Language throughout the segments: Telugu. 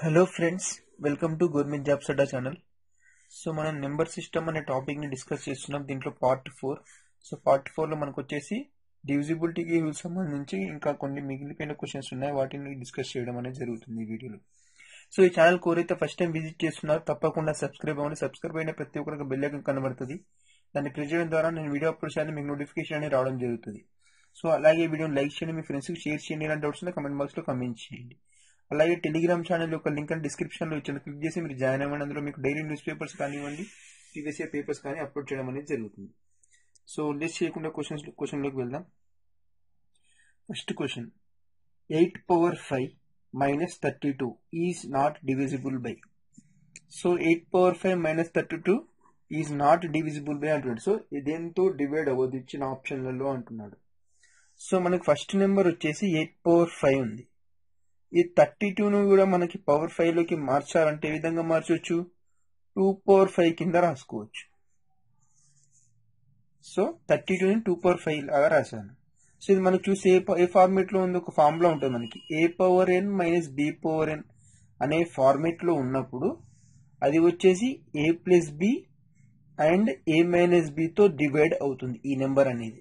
Hello friends, welcome to government jobs Adda channel. So మనం నెంబర్ సిస్టమ్ అనే టాపిక్ని డిస్కస్ చేస్తున్నాం. దీంట్లో పార్ట్ 4. సో పార్ట్ 4లో మనకు వచ్చేసి డివిజిబిలిటీకి సంబంధించి ఇంకా కొన్ని మిగిలిపోయిన క్వశ్చన్స్ ఉన్నాయి, వాటిని డిస్కస్ చేయడం అనేది జరుగుతుంది ఈ వీడియోలో. సో ఈ ఛానల్ కోరైతే ఫస్ట్ టైం విజిట్ చేస్తున్నారు, తప్పకుండా సబ్స్క్రైబ్ అవ్వండి. సబ్స్క్రైబ్ అయిన ప్రతి ఒక్కరికి బెల్ ఐకాన్ కనబడుతుంది. దాన్ని ప్రెస్ చేయడం ద్వారా నేను వీడియో అప్లోడ్ చేయాలని మీకు నోటిఫికేషన్ అనేది రావడం జరుగుతుంది. సో అలాగే వీడియోని లైక్ చేయండి, మీ ఫ్రెండ్స్కి షేర్ చేయండి. ఇలాంటి డౌట్స్ కమెంట్ బాక్స్లో కమెంట్ చేయండి. అలాగే టెలిగ్రామ్ ఛానల్ యొక్క లింక్ అని డిస్క్రిప్షన్ లో ఇచ్చాను, క్లిక్ చేసి మీరు జాయిన్ అవ్వండి. అందులో మీకు డైలీ న్యూస్ పేపర్స్ కానివ్వండి, ప్రీవియస్ ఇయర్ పేపర్స్ కానీ అప్లోడ్ చేయడం అనేది జరుగుతుంది. సో లెస్ చేయకుండా క్వశ్చన్లోకి వెళ్దాం. First question, 8/5 - 32 is not divisible by. So 8/5 - 32 is not divisible by అంటున్నాడు. సో ఇదేంతో డివైడ్ అవ్వదు ఇచ్చిన ఆప్షన్లలో అంటున్నాడు. సో మనకి ఫస్ట్ నెంబర్ వచ్చేసి 8/5 ఉంది. ఈ 32ను కూడా మనకి పవర్ 5 లోకి మార్చాలంటే ఏ విధంగా మార్చవచ్చు? 2/5 కింద రాసుకోవచ్చు. సో 32ని 2/5 లాగా రాశాను. సో ఇది మనకి చూసి ఏ ఫార్మేట్ లో ఉంది, ఒక ఫార్ములా ఉంటుంది మనకి. a/n - b/n అనే ఫార్మేట్ లో ఉన్నప్పుడు అది వచ్చేసి a+b అండ్ a - b తో డివైడ్ అవుతుంది. ఈ నెంబర్ అనేది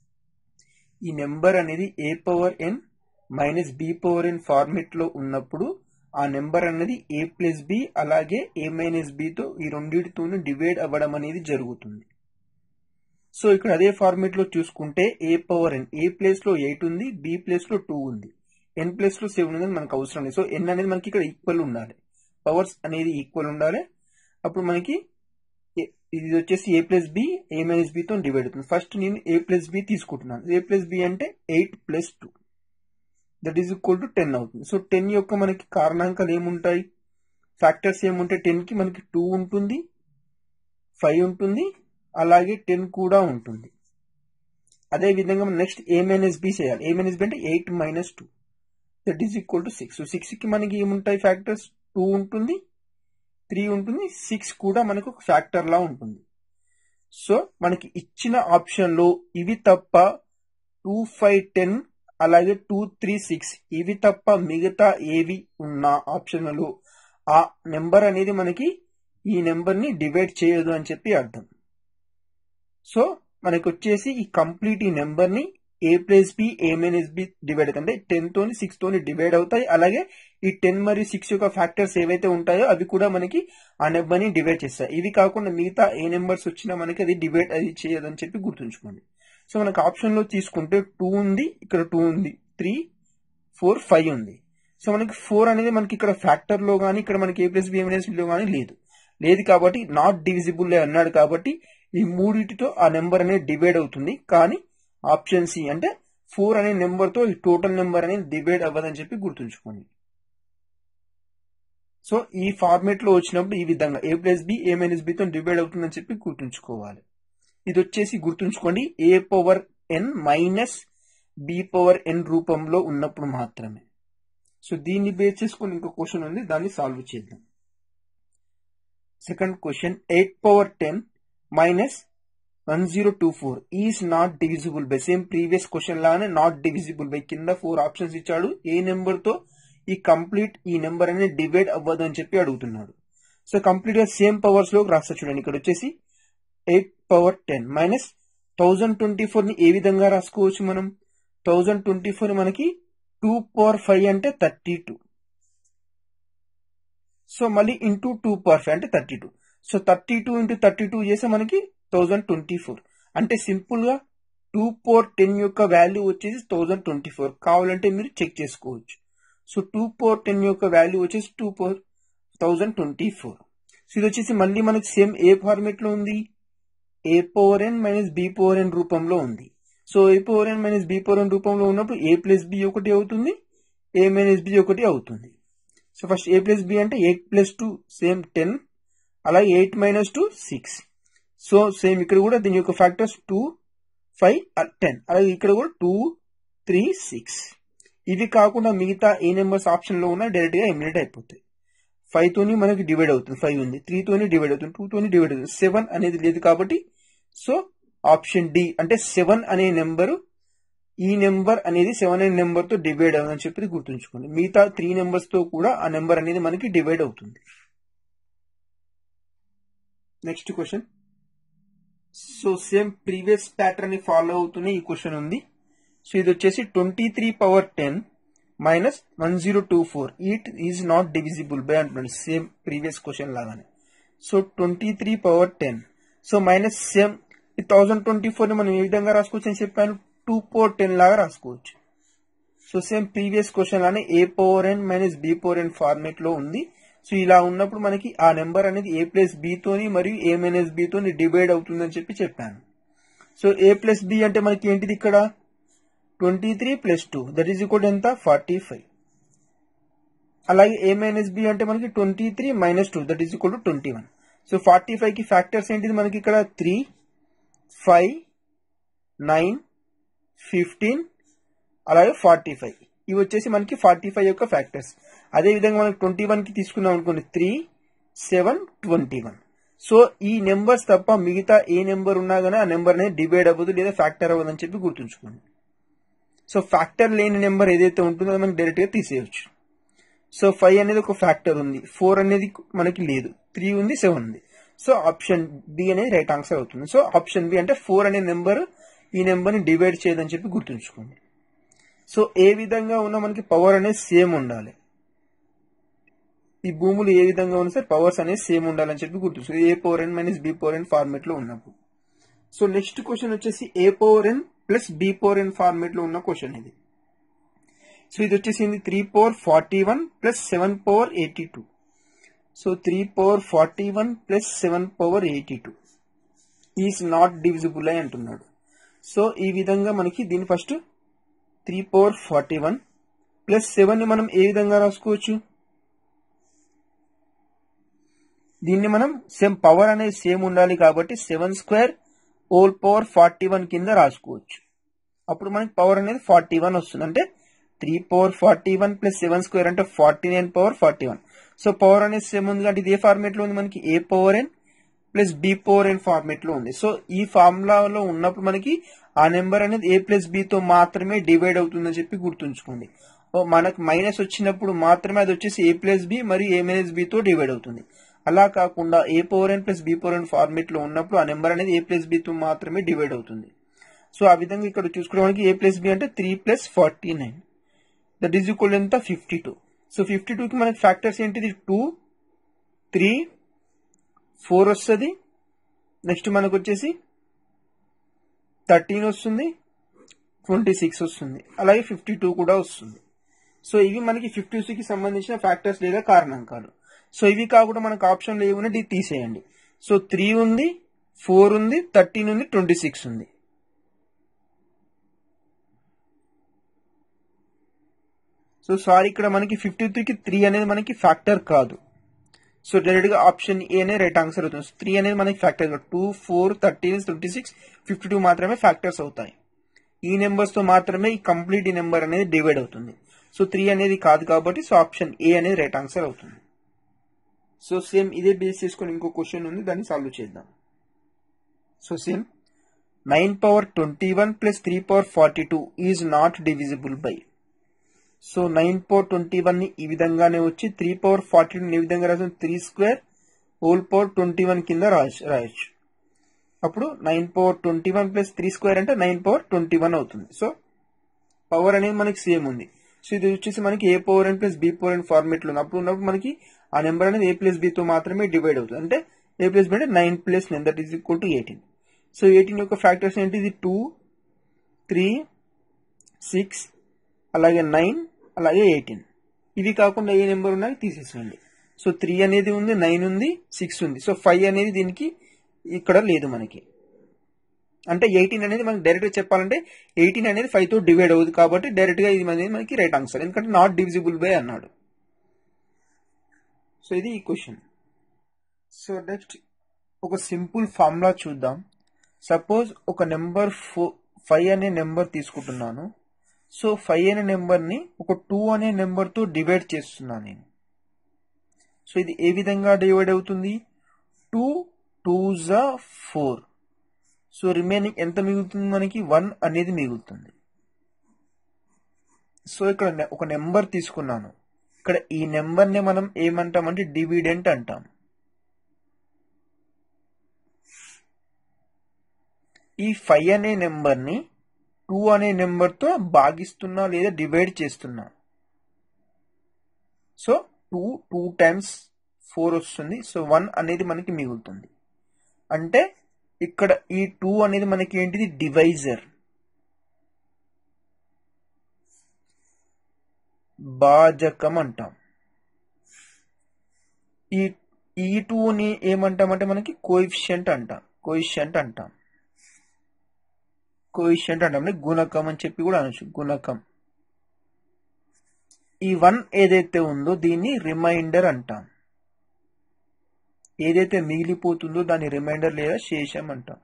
a/n - b/n ఫార్మేట్ లో ఉన్నప్పుడు ఆ నెంబర్ అనేది a+b అలాగే a - b తో ఈ రెండింటితోనూ డివైడ్ అవ్వడం అనేది జరుగుతుంది. సో ఇక్కడ అదే ఫార్మేట్ లో చూసుకుంటే a/n, a ప్లేస్ లో 8 ఉంది, b ప్లేస్ లో 2 ఉంది, n ప్లేస్ లో 7 ఉంది, మనకు అవసరం లేదు. సో n అనేది మనకి ఇక్కడ ఈక్వల్ ఉండాలి, పవర్స్ అనేది ఈక్వల్ ఉండాలి. అప్పుడు మనకి ఇది వచ్చేసి a+b a - b తో డివైడ్ అవుతుంది. ఫస్ట్ నేను a+b తీసుకుంటున్నాను. a+b అంటే 8 + 2 దట్ ఈజ్ ఈక్వల్ టు 10 అవుతుంది. సో 10 యొక్క మనకి కారణాంకాలు ఏముంటాయి, ఫ్యాక్టర్స్ ఏముంటాయి? 10 కి మనకి 2 ఉంటుంది, 5 ఉంటుంది, అలాగే 10 కూడా ఉంటుంది. అదే విధంగా మనం నెక్స్ట్ a - b చేయాలి. a - b అంటే 8 - 2 that is equal to 6. So 6 కి మనకి ఏముంటాయి ఫ్యాక్టర్స్? 2 ఉంటుంది, 3 ఉంటుంది, 6 కూడా మనకు ఫ్యాక్టర్ లా ఉంటుంది. సో మనకి ఇచ్చిన ఆప్షన్ లో ఇవి తప్ప 2, 5, 10 అలాగే 2, 3, 6 ఇవి తప్ప మిగతా ఏవి ఉన్న ఆప్షన్లలో ఆ నెంబర్ అనేది మనకి ఈ నెంబర్ ని డివైడ్ చేయదు అని చెప్పి అర్థం. సో మనకి వచ్చేసి ఈ కంప్లీట్ ఈ నెంబర్ ని a+b a - b డివైడ్ అవుతుంది. 10 తోని 6 తోని డివైడ్ అవుతాయి. అలాగే ఈ 10 మరియు 6 యొక్క ఫ్యాక్టర్స్ ఏవైతే ఉంటాయో అవి కూడా మనకి ఆ నెంబర్ ని డివైడ్ చేస్తాయి. ఇవి కాకుండా మిగతా ఏ నెంబర్స్ వచ్చినా మనకి అది డివైడ్ అది చేయదని చెప్పి గుర్తుంచుకోండి. సో మనకు ఆప్షన్ లో తీసుకుంటే 2 ఉంది, ఇక్కడ 2 ఉంది, 3, 4, 5 ఉంది. సో మనకి 4 అనేది మనకి ఇక్కడ ఫ్యాక్టర్ లో గానీ ఇక్కడ మనకి a+b a - b లో గానీ లేదు కాబట్టి నాట్ డివిజిబుల్ అన్నాడు. కాబట్టి ఈ మూడింటితో ఆ నెంబర్ అనేది డివైడ్ అవుతుంది. కానీ ఆప్షన్ సి అంటే 4 అనే నెంబర్ తో ఈ టోటల్ నెంబర్ అనేది డివైడ్ అవ్వదని చెప్పి గుర్తుంచుకోండి. సో ఈ ఫార్మేట్ లో వచ్చినప్పుడు ఈ విధంగా a+b a - b తో డివైడ్ అవుతుందని చెప్పి గుర్తుంచుకోవాలి. ఇది వచ్చేసి గుర్తుంచుకోండి a/n - b/n రూపంలో ఉన్నప్పుడు మాత్రమే. సో దీన్ని బేస్ చేసుకుని ఇంకో క్వశ్చన్ ఉంది, దాన్ని సాల్వ్ చేద్దాం. Second question, 8/10 - 1024 is not divisible by. Same previous question లానే నాట్ డివిజిబుల్ బై. కింద 4 ఆప్షన్స్ ఇచ్చాడు, ఏ నెంబర్ తో ఈ నెంబర్ అనేది డివైడ్ అవ్వదు అని చెప్పి అడుగుతున్నాడు. సో కంప్లీట్ గా సేమ్ పవర్స్ లో రాస్తా చూడండి. ఇక్కడ వచ్చేసి 8/10 - 1024 ని ఏ విధంగా రాసుకోవచ్చు మనం? 1024 మనకి 2/5 అంటే 32. సో మళ్ళీ ఇంటూ 2/5 అంటే 32. సో 32 × 32 చేస్తే మనకి 1024. అంటే సింపుల్ గా 2/10 యొక్క వాల్యూ వచ్చేసి 1024. కావాలంటే మీరు చెక్ చేసుకోవచ్చు. సో 2/10 యొక్క వాల్యూ వచ్చేసి 1024. సో ఇది వచ్చేసి మళ్ళీ మనకి సేమ్ ఏ ఫార్మేట్ లో ఉంది, a/n - b/n రూపంలో ఉంది. సో a/n - b/n రూపంలో ఉన్నప్పుడు a+b ఒకటి అవుతుంది, a - b ఒకటి అవుతుంది. సో ఫస్ట్ a+b అంటే 8 + 2 సేమ్ 10, అలాగే 8 - 2 6. సో సేమ్ ఇక్కడ కూడా దీని యొక్క ఫ్యాక్టర్స్ 2, 5, 10, అలాగే ఇక్కడ కూడా 2, 3, 6. ఇవి కాకుండా మిగతా ఏ నెంబర్స్ ఆప్షన్ లో ఉన్నా డైరెక్ట్ గా ఎలిమినేట్ అయిపోతాయి. 5 తోని మనకి డివైడ్ అవుతుంది, 5 ఉంది, 3 తోని డివైడ్ అవుతుంది, 2 తోని డివైడ్ అవుతుంది, 7 అనేది లేదు కాబట్టి సో ఆప్షన్ డి అంటే 7 అనే నెంబరు ఈ నెంబర్ అనేది 7 అనే నెంబర్ తో డివైడ్ అవుతుందని చెప్పి గుర్తుంచుకోండి. మిగతా 3 నెంబర్స్ తో కూడా ఆ నెంబర్ అనేది మనకి డివైడ్ అవుతుంది. Next question. So same previous pattern ని ఫాలో అవుతూనే ఈ క్వశ్చన్ ఉంది. సో ఇది వచ్చేసి 23 power 10 minus 1024 it is not divisible by అంటున్నాడు. సేమ్ ప్రీవియస్ క్వశ్చన్ లాగానే. So 23 power 10 so minus same 1024 ని మనం ఏ విధంగా రాసుకోవచ్చు అని చెప్పాను, 2 పవర్ 10 లాగా రాసుకోవచ్చు. సో సేమ్ ప్రీవియస్ క్వశ్చన్ లానే A power N minus B power N format లో ఉంది. సో ఇలా ఉన్నప్పుడు మనకి ఆ నెంబర్ అనేది ఏ ప్లస్ బి తోని మరియు ఏ మైనస్ బి తోని డివైడ్ అవుతుందని చెప్పాను. సో ఏ ప్లస్ బి అంటే మనకి ఏంటిది ఇక్కడ 23 ప్లస్ 2 దట్ ఈజ్ ఈక్వల్ ఎంత 45. అలాగే ఏ మైనస్ బి అంటే మనకి 23 minus 2 that is equal to 21. So 45 కి ఫ్యాక్టర్స్ ఏంటిది మనకి ఇక్కడ 3, 5, 9, 15 అలాగే 45. ఇవి వచ్చేసి మనకి 45 యొక్క ఫ్యాక్టర్స్. అదే విధంగా మనకి 21 కి తీసుకున్నాం అనుకోండి 3, 7, 21. సో ఈ నెంబర్స్ తప్ప మిగతా ఏ నెంబర్ ఉన్నా గానీ ఆ నెంబర్ అనేది డివైడ్ అవ్వదు లేదా ఫ్యాక్టర్ అవ్వదు అని చెప్పి గుర్తుంచుకోండి. సో ఫ్యాక్టర్ లేని నెంబర్ ఏదైతే ఉంటుందో మనకి డైరెక్ట్ గా తీసేయచ్చు. సో 5 అనేది ఒక ఫ్యాక్టర్ ఉంది, 4 అనేది మనకి లేదు, 3 ఉంది, 7 ఉంది. సో ఆప్షన్ బి అనేది రైట్ ఆన్సర్ అవుతుంది. సో ఆప్షన్ బి అంటే 4 అనే నెంబర్ ఈ నెంబర్ ని డివైడ్ చేయదని చెప్పి గుర్తుంచుకోండి. సో ఏ విధంగా ఉన్నా మనకి పవర్ అనేది సేమ్ ఉండాలి. ఈ భూములు ఏ విధంగా ఉన్నా సరే పవర్స్ అనేది సేమ్ ఉండాలని చెప్పి గుర్తుంచుకోండి. A power N minus B power N format లో ఉన్నప్పుడు. సో నెక్స్ట్ క్వశ్చన్ వచ్చేసి A power N plus B power N format లో ఉన్న క్వశ్చన్ ఇది. సో ఇది వచ్చేసింది 3 power 41 plus 7 power 82. So 3 power 41 plus 7 power 82 is not divisible అని అంటున్నాడు. సో ఈ విధంగా మనకి దీని ఫస్ట్ 3 పవర్ 41 ప్లస్ 7 ని మనం ఏ విధంగా రాసుకోవచ్చు, దీన్ని మనం సేమ్ పవర్ అనేది సేమ్ ఉండాలి కాబట్టి 7 స్క్వేర్ హోల్ పవర్ 41 కింద రాసుకోవచ్చు. అప్పుడు మనకి పవర్ అనేది 41 వస్తుంది. అంటే 3 పవర్ 41 ప్లస్ 7 స్క్వేర్ అంటే 49 పవర్ 41. సో పవర్ అనేది సేమ్ ఉంది కాబట్టి ఇది ఏ ఫార్మేట్ లో ఉంది మనకి A power N plus B power N format లో ఉంది. సో ఈ ఫార్ములాలో ఉన్నప్పుడు మనకి ఆ నెంబర్ అనేది ఏ ప్లస్ బి తో మాత్రమే డివైడ్ అవుతుందని చెప్పి గుర్తుంచుకోండి. మనకు మైనస్ వచ్చినప్పుడు మాత్రమే అది వచ్చేసి ఏ ప్లస్ బి మరియు ఏ మైనస్ బి తో డివైడ్ అవుతుంది. అలా కాకుండా A power N plus B power N format లో ఉన్నప్పుడు ఆ నెంబర్ అనేది ఏ ప్లస్ బి తో మాత్రమే డివైడ్ అవుతుంది. సో ఆ విధంగా ఇక్కడ చూసుకోవడానికి ఏ ప్లస్ బి అంటే 3 ప్లస్ 49 దట్ ఈజ్ ఈక్వల్ ఎంత 52. సో 52 కి మనకి ఫ్యాక్టర్స్ ఏంటిది 2, 3, 4 వస్తుంది. నెక్స్ట్ మనకు వచ్చేసి 13 వస్తుంది, 26 వస్తుంది, అలాగే 52 కూడా వస్తుంది. సో ఇవి మనకి 52 కి సంబంధించిన ఫ్యాక్టర్స్ లేదా కారణాంకాలు. సో ఇవి కాకుండా మనకు ఆప్షన్లు ఏమున్నాయి ఇది తీసేయండి. సో 3 ఉంది, 4 ఉంది, 13 ఉంది, 26 ఉంది. సో సారీ ఇక్కడ మనకి 53కి 3 అనేది మనకి ఫ్యాక్టర్ కాదు. సో డైరెక్ట్ గా ఆప్షన్ ఏ అనే రైట్ ఆన్సర్ అవుతుంది. 3 అనేది మనకి ఫ్యాక్టర్ కాదు. 2, 4, 13, 26, 52 మాత్రమే ఫ్యాక్టర్స్ అవుతాయి. ఈ నెంబర్స్ తో మాత్రమే ఈ కంప్లీట్ నెంబర్ అనేది డివైడ్ అవుతుంది. సో 3 అనేది కాదు కాబట్టి సో ఆప్షన్ ఏ అనేది రైట్ ఆన్సర్ అవుతుంది. సో సేమ్ ఇదే బేస్ చేసుకొని ఇంకో క్వశ్చన్ ఉంది, దాన్ని సాల్వ్ చేద్దాం. So same 9 power 21 plus 3 power 42 is not divisible by. So 9 power 21 ని ఈ విధంగానే వచ్చి 3 పవర్ 42 ఈ విధంగా రాసి 3 స్క్వేర్ హోల్ పవర్ 21 కింద రాయొచ్చు. అప్పుడు 9 పవర్ 21 ప్లస్ 3 స్క్వేర్ అంటే 9 పవర్ 21 అవుతుంది. సో పవర్ అనేది మనకి సేమ్ ఉంది. సో ఇది వచ్చేసి మనకి A power N plus B power N format లో ఉన్నప్పుడు మనకి ఆ నెంబర్ అనేది ఏ ప్లస్ బి తో మాత్రమే డివైడ్ అవుతుంది. అంటే ఏ ప్లస్ బి అంటే 9 plus 9 that is equal to 18. So 18 యొక్క ఫ్యాక్టర్స్ ఏంటి, ఇది 2, 3, 6 అలాగే 9 అలాగే 18. ఇవి కాకుండా ఏ నెంబర్ ఉన్నాయి తీసేసేయండి. సో 3 అనేది ఉంది, 9 ఉంది, 6 ఉంది. సో 5 అనేది దీనికి ఇక్కడ లేదు మనకి. అంటే 18 అనేది మనకి డైరెక్ట్ గా చెప్పాలంటే 18 అనేది 5 తో డివైడ్ అవుతుంది కాబట్టి డైరెక్ట్ గా ఇది అనేది మనకి రైట్ ఆన్సర్, ఎందుకంటే నాట్ డివిజిబుల్ బై అన్నాడు. సో ఇది ఈ క్వశ్చన్. సో నెక్స్ట్ ఒక సింపుల్ ఫార్ములా చూద్దాం. సపోజ్ ఒక నెంబర్ 5 అనే నెంబర్ తీసుకుంటున్నాను. సో 5 అనే నెంబర్ ని ఒక 2 అనే నెంబర్ తో డివైడ్ చేస్తున్నాను నేను. సో ఇది ఏ విధంగా డివైడ్ అవుతుంది, 2 2s 4. సో రిమైనింగ్ ఎంత మిగులుతుంది మనకి 1 అనేది మిగులుతుంది. సో ఇక్కడ ఒక నెంబర్ తీసుకున్నాను. ఇక్కడ ఈ నెంబర్ని మనం ఏమంటామంటే డివిడెంట్ అంటాం. ఈ 5 అనే నెంబర్ని 2 అనే నెంబర్తో భాగిస్తున్నా లేదా డివైడ్ చేస్తున్నా. సో 2 times 4 వస్తుంది. సో 1 అనేది మనకి మిగులుతుంది. అంటే ఇక్కడ ఈ 2 అనేది మనకి ఏంటిది డివైజర్, భాజకం అంటాం. ఈ 2ని ఏమంటామంటే మనకి కోఎఫిషియంట్ అంటాం. అంటే గుణకం అని చెప్పి కూడా అనొచ్చు. గుణకం. ఈ 1 ఏదైతే ఉందో దీన్ని రిమైండర్ అంటాం. ఏదైతే మిగిలిపోతుందో దాన్ని రిమైండర్ లేదా శేషం అంటాం.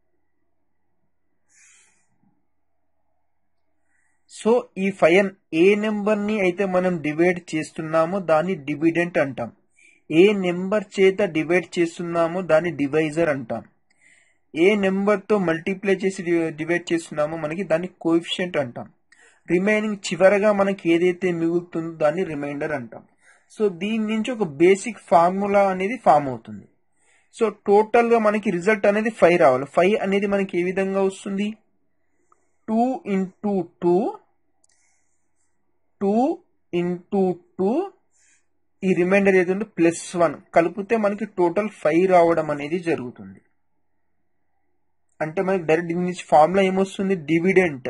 సో ఈ 5 ఏ నెంబర్ని అయితే మనం డివైడ్ చేస్తున్నామో దాన్ని డివిడెంట్ అంటాం. ఏ నెంబర్ చేత డివైడ్ చేస్తున్నామో దాన్ని డివైజర్ అంటాం. ఏ నెంబర్తో మల్టిప్లై చేసి డివైడ్ చేస్తున్నామో మనకి దాన్ని కోఎఫిషియంట్ అంటాం. రిమైనింగ్ చివరగా మనకి ఏదైతే మిగులుతుందో దాన్ని రిమైండర్ అంటాం. సో దీని నుంచి ఒక బేసిక్ ఫార్ములా అనేది ఫామ్ అవుతుంది. సో టోటల్ గా మనకి రిజల్ట్ అనేది 5 రావాలి. 5 అనేది మనకి ఏ విధంగా వస్తుంది? 2 into 2 2 into 2 ఈ రిమైండర్ ఏదంటే +1 కలిపితే మనకి టోటల్ 5 రావడం అనేది జరుగుతుంది. అంటే మనకి డైరెక్ట్ దీని నుంచి ఫార్ములా ఏమొస్తుంది? డివిడెంట్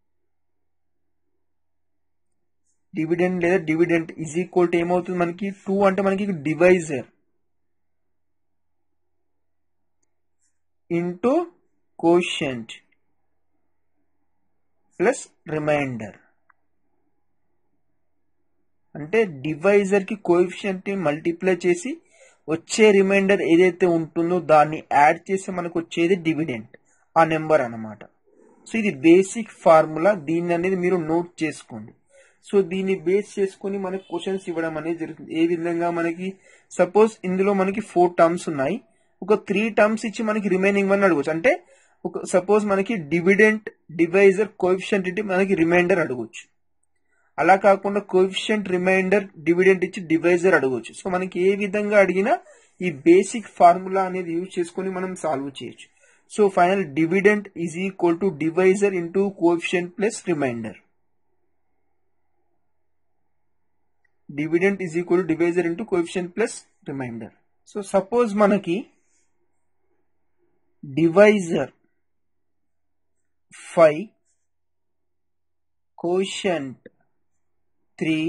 లేదా డివిడెంట్ ఈజ్ ఈక్వల్ టు ఏమవుతుంది మనకి? 2 అంటే మనకి divisor into quotient plus remainder. అంటే డివైజర్ కి కోఎఫిషియంట్ ని మల్టిప్లై చేసి వచ్చే రిమైండర్ ఏదైతే ఉంటుందో దాన్ని యాడ్ చేసి మనకు వచ్చేది డివిడెంట్, ఆ నెంబర్ అన్నమాట. సో ఇది బేసిక్ ఫార్ములా. దీన్ని అనేది మీరు నోట్ చేసుకోండి. సో దీన్ని బేస్ చేసుకుని మనకి క్వశ్చన్స్ ఇవ్వడం అనేది జరుగుతుంది. ఏ విధంగా మనకి సపోజ్ ఇందులో మనకి 4 టర్మ్స్ ఉన్నాయి. ఒక 3 టర్మ్స్ ఇచ్చి మనకి రిమైనింగ్ 1 అడగవచ్చు. అంటే ఒక సపోజ్ మనకి డివిడెంట్, డివైజర్, కోఎఫిషియంట్ ఇట్టి మనకి రిమైండర్ అడగవచ్చు. అలా కాకుండా కోఎఫిషియంట్, రిమైండర్, డివిడెంట్ ఇచ్చి డివైజర్ అడగవచ్చు. సో మనకి ఏ విధంగా అడిగినా ఈ బేసిక్ ఫార్ములా అనేది యూజ్ చేసుకుని మనం సాల్వ్ చేయొచ్చు. So final dividend is equal to divisor into coefficient plus remainder. Dividend is equal to divisor into coefficient plus remainder. So suppose మనకి డివైజర్ 5, కోషియంట్ 3,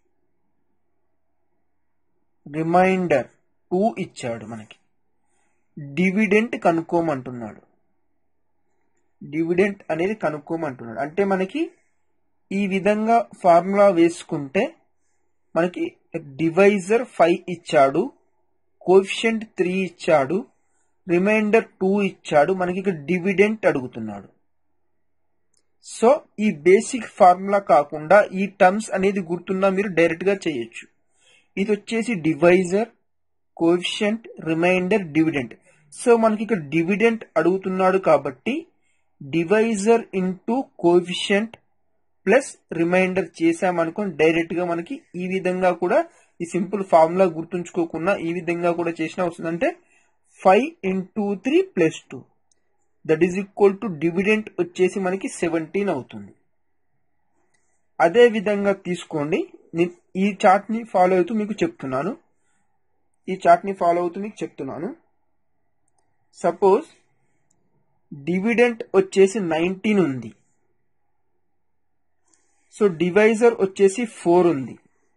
రిమైండర్ 2 ఇచ్చాడు. మనకి డివిడెంట్ కనుక్కోమంటున్నాడు. డివిడెంట్ అనేది కనుక్కోమంటున్నాడు. అంటే మనకి ఈ విధంగా ఫార్ములా వేసుకుంటే మనకి డివైజర్ 5 ఇచ్చాడు, కోఎఫిషియంట్ 3 ఇచ్చాడు, రిమైండర్ 2 ఇచ్చాడు. మనకి ఇక్కడ డివిడెంట్ అడుగుతున్నాడు. సో ఈ బేసిక్ ఫార్ములా కాకుండా ఈ టర్మ్స్ అనేది గుర్తున్నా మీరు డైరెక్ట్ గా చేయొచ్చు. ఇది వచ్చేసి divisor, coefficient, remainder, dividend. So మనకి ఇక్కడ డివిడెంట్ అడుగుతున్నాడు కాబట్టి divisor into coefficient plus remainder చేసామనుకోని డైరెక్ట్ గా మనకి ఈ విధంగా కూడా ఈ సింపుల్ ఫార్ములా గుర్తుంచుకోకుండా ఈ విధంగా కూడా చేసినా వస్తుంది. అంటే 5 into 3 + 2 that is equal to dividend వచ్చేసి మనకి 17 అవుతుంది. అదే విధంగా తీసుకోండి. ఈ చార్ట్ ని ఫాలో అవుతూ మీకు చెప్తున్నాను. సపోజ్ డివిడెంట్ వచ్చేసి 19 ఉంది. సో డివైజర్ వచ్చేసి 4 ఉంది.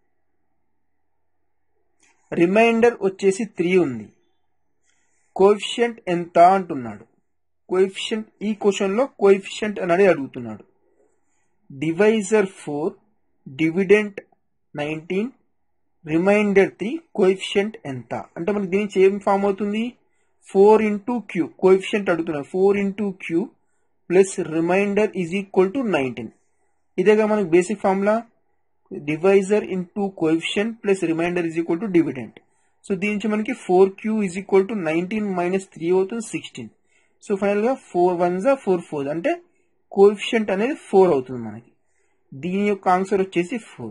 రిమైండర్ వచ్చేసి 3 ఉంది. కోఎఫిషియంట్ ఎంత అంటున్నాడు. కోఎఫిషియంట్ ఈ క్వశ్చన్ లో కోఎఫిషియంట్ అనేది అడుగుతున్నాడు. డివైజర్ 4, డివిడెంట్ 19, రిమైండర్ 3, కోఎఫిషియంట్ ఎంత అంటే మనకి దీని నుంచి ఏం ఫామ్ అవుతుంది? 4 into Q కోఎఫిషియంట్ అడుగుతున్నాడు. 4 into Q plus remainder is equal to 19. ఇదేగా మనకి basic formula. Divisor into coefficient plus remainder is equal to dividend. So దీని నుంచి మనకి 4Q ఈజ్ ఈక్వల్ టు 19 - 3 అవుతుంది 16. సో ఫైనల్ గా 4 1s 4 4 అంటే కోఎఫిషియంట్ అనేది 4 అవుతుంది మనకి. దీని యొక్క ఆన్సర్ వచ్చేసి 4.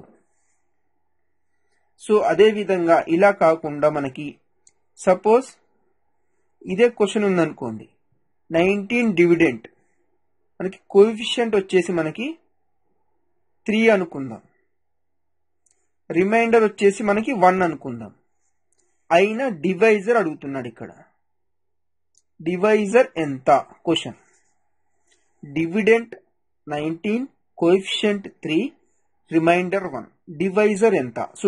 సో అదే విధంగా ఇలా కాకుండా మనకి సపోజ్ ఇదే క్వశ్చన్ ఉందనుకోండి, 19 డివిడెంట్, మనకి కోఎఫిషియంట్ వచ్చేసి మనకి 3 అనుకుందాం, రిమైండర్ వచ్చేసి మనకి 1 అనుకుందాం. అయినా డివైజర్ అడుగుతున్నాడు. ఇక్కడ డివైజర్ ఎంత? Question dividend 19, coefficient 3, remainder 1. Divisor ఎంత? సో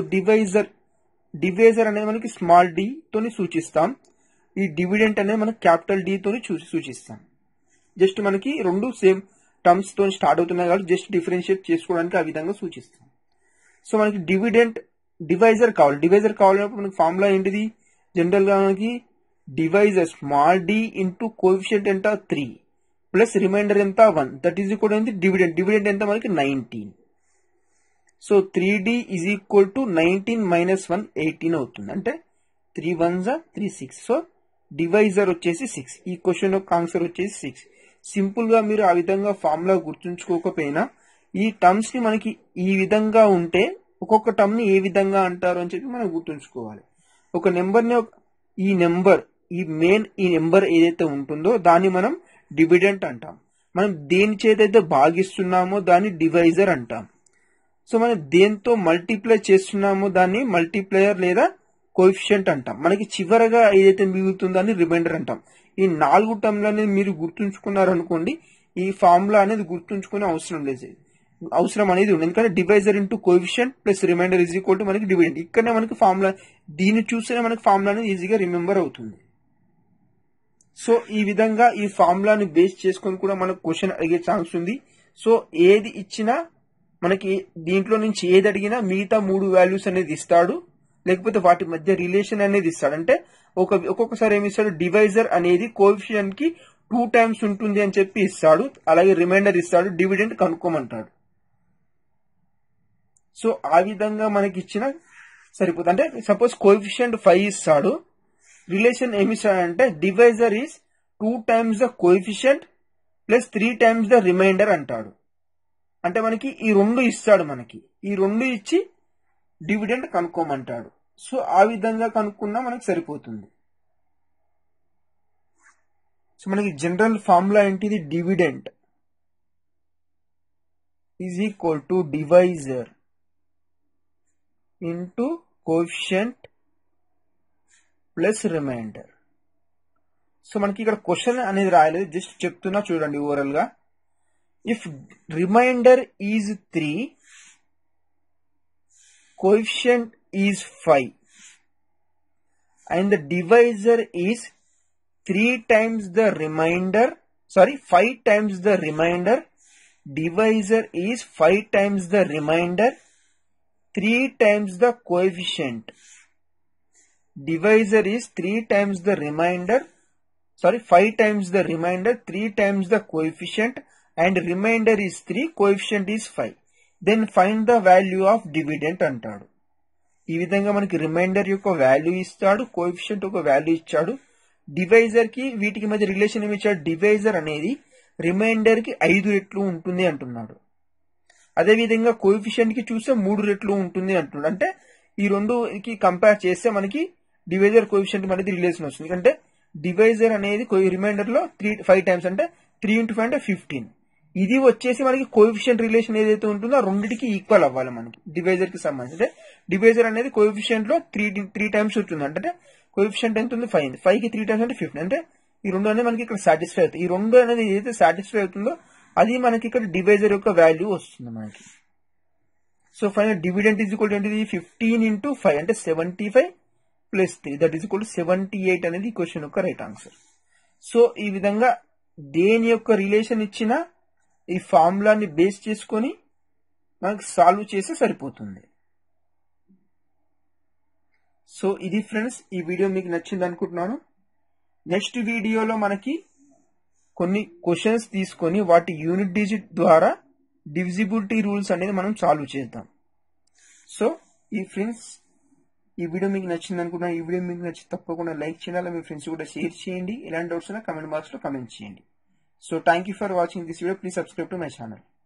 డివైజర్ అనేది మనకి స్మాల్ డి తోని సూచిస్తాం. ఈ డివిడెంట్ అనేది మనకి క్యాపిటల్ డి తోని సూచిస్తాం. జస్ట్ మనకి రెండు సేమ్ టర్మ్స్ తో స్టార్ట్ అవుతున్నాయి కాబట్టి జస్ట్ డిఫరెన్షియేట్ చేసుకోవడానికి ఆ విధంగా సూచిస్తాం. సో మనకి డివైజర్ కావాలన్నప్పుడు మనకి ఫార్ములా ఏంటిది? జనరల్ గా మనకి divisor small D into coefficient ఎంత 3 ప్లస్ రిమైండర్ ఎంత 1, that is equal to dividend ఎంత మనకి 19. So 3d is equal to 19 minus 1 18 అవుతుంది. అంటే 3 1s 3 6. సో డివైజర్ వచ్చేసి 6. ఈ క్వశ్చన్ యొక్క ఆన్సర్ వచ్చేసి 6. సింపుల్ గా మీరు ఆ విధంగా ఫార్ములా గుర్తుంచుకోకపోయినా ఈ టర్మ్స్ ని మనకి ఈ విధంగా ఉంటే ఒక్కొక్క టర్మ్ ని ఏ విధంగా అంటారు అని చెప్పి మనం గుర్తుంచుకోవాలి. ఒక నెంబర్ ని ఈ నెంబర్ ఏదైతే ఉంటుందో దాన్ని మనం డివిడెంట్ అంటాం. మనం దేని చేతైతే భాగిస్తున్నామో దాన్ని డివైజర్ అంటాం. సో మనం దేంతో మల్టిప్లై చేస్తున్నామో దాన్ని మల్టిప్లయర్ లేదా కోఎఫిషియంట్ అంటాం. మనకి చివరగా ఏదైతే మిగులుతుందో దాన్ని రిమైండర్ అంటాం. ఈ 4 టర్మ్లు అనేది మీరు గుర్తుంచుకున్నారనుకోండి, ఈ ఫార్ములా అనేది గుర్తుంచుకునే అవసరం అనేది ఉంది. ఎందుకంటే divisor into coefficient plus remainder is equal to మనకి డివిడెంట్. ఇక్కడనే మనకి ఫార్ములా, దీన్ని చూస్తేనే మనకి ఫార్ములా అనేది ఈజీగా రిమెంబర్ అవుతుంది. సో ఈ విధంగా ఈ ఫార్ములాని బేస్ చేసుకొని కూడా మనకు క్వశ్చన్ అడిగే ఛాన్స్ ఉంది. సో ఏది ఇచ్చినా మనకి దీంట్లో నుంచి ఏది అడిగినా మిగతా 3 వాల్యూస్ అనేది ఇస్తాడు, లేకపోతే వాటి మధ్య రిలేషన్ అనేది ఇస్తాడు. అంటే ఒక్కొక్కసారి ఏమి ఇస్తాడు, డివైజర్ అనేది కోఎఫిషియంట్ కి 2 టైమ్స్ ఉంటుంది అని చెప్పి ఇస్తాడు, అలాగే రిమైండర్ ఇస్తాడు, డివిడెంట్ కనుక్కోమంటాడు. సో ఆ విధంగా మనకి ఇచ్చిన సరిపోతుంది. అంటే సపోజ్ కోఎఫిషియంట్ 5 ఇస్తాడు, రిలేషన్ ఏమి ఇస్తాడంటే divisor is 2 times the coefficient plus 3 times the remainder అంటాడు. అంటే మనకి ఈ 2 ఇస్తాడు, మనకి ఈ 2 ఇచ్చి డివిడెంట్ కనుక్కోమంటాడు. సో ఆ విధంగా కనుక్కున్నా మనకి సరిపోతుంది. సో మనకి జనరల్ ఫార్ములా ఏంటిది? Dividend is equal to divisor into coefficient plus remainder. So మనకి ఇక్కడ క్వశ్చన్ అనేది రాయలేదు, జస్ట్ చెప్తున్నా చూడండి ఓవరాల్ గా. If remainder is 3, coefficient is 5 and the divisor is 5 times the remainder, divisor is 5 times the remainder, 3 times the coefficient. Divisor is 3 times the remainder, 5 times the remainder, 3 times the coefficient, and remainder is 3, coefficient is 5. Then find the value of dividend అంటాడు. ఈ విధంగా మనకి రిమైండర్ యొక్క వాల్యూ ఇస్తాడు, కోఎఫిషియంట్ యొక్క వాల్యూ ఇచ్చాడు. డివైజర్ కి వీటికి మధ్య రిలేషన్ ఏమి ఇచ్చాడు? డివైజర్ అనేది రిమైండర్ కి 5 రెట్లు ఉంటుంది అంటున్నాడు. అదే విధంగా కోఎఫిషియంట్ కి చూస్తే 3 రెట్లు ఉంటుంది అంటున్నాడు. అంటే ఈ రెండుకి కంపేర్ చేస్తే మనకి డివైజర్ కోఎఫిషియంట్ అనేది రిలేషన్ వస్తుంది. అంటే డివైజర్ అనేది రిమైండర్ లో 5 టైమ్స్, అంటే 3 into 5 అంటే 15. ఇది వచ్చేసి మనకి కోఎఫిషియంట్ రిలేషన్ ఏదైతే ఉంటుందో ఆ రెండింటికి ఈక్వల్ అవ్వాలి మనకి డివైజర్ కి సంబంధించి. అంటే డివైజర్ అనేది కోఎఫిషియంట్ లో 3 టైమ్స్ ఉంటుంది. అంటే కోఎఫిషియంట్ ఎంత ఉంది? 5. 5 కి 3 టైమ్స్ అంటే 15. అంటే ఈ రెండు అనేది మనకి ఇక్కడ సాటిస్ఫై అవుతుంది. ఈ రెండు అనేది ఏదైతే సాటిస్ఫై అవుతుందో అది మనకి ఇక్కడ డివైజర్ యొక్క వాల్యూ వస్తుంది మనకి. So final dividend is equal to 15 into 5 అంటే 75 plus 3 that is equal to 78 అనేది ఈ క్వశ్చన్ యొక్క రైట్ ఆన్సర్. సో ఈ విధంగా దేని యొక్క రిలేషన్ ఇచ్చినా ఈ ఫార్ములాని బేస్ చేసుకొని మనకు సాల్వ్ చేస్తే సరిపోతుంది. సో ఇది ఫ్రెండ్స్, ఈ వీడియో మీకు నచ్చింది అనుకుంటున్నాను. నెక్స్ట్ వీడియోలో మనకి కొన్ని క్వశ్చన్స్ తీసుకొని వాటి యూనిట్ డిజిట్ ద్వారా డివిజిబిలిటీ రూల్స్ అనేది మనం సాల్వ్ చేద్దాం. సో ఈ ఫ్రెండ్స్, ఈ వీడియో మీకు నచ్చింది అనుకుంటున్నాను. ఈ వీడియో మీకు నచ్చి తప్పకుండా లైక్ చేయాలి, మీ ఫ్రెండ్స్ కూడా షేర్ చేయండి. ఎలాంటి డౌట్స్ ఉన్నా కమెంట్ బాక్స్ లో కమెంట్ చేయండి. So thank you for watching this video. Please subscribe to my channel.